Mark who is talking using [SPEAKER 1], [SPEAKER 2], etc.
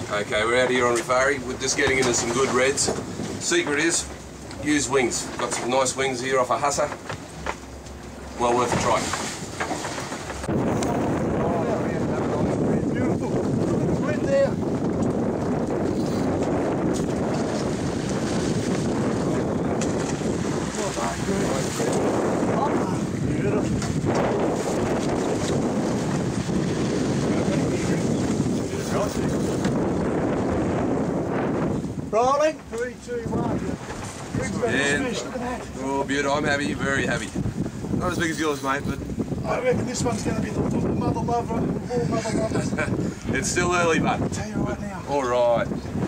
[SPEAKER 1] Okay, we're out here on Rifari. We're just getting into some good reds. Secret is, use wings. Got some nice wings here off a Hussar. Well worth a try.
[SPEAKER 2] Beautiful. Right there. Rolling. 3, 2, 1. Fish, look at that.
[SPEAKER 1] Oh, beautiful. I'm happy, very happy. Not as big as yours, mate, but
[SPEAKER 2] I reckon this one's going to be the mother lover of all mother lovers.
[SPEAKER 1] it's still early, mate.
[SPEAKER 2] I'll tell you right now.
[SPEAKER 1] All right.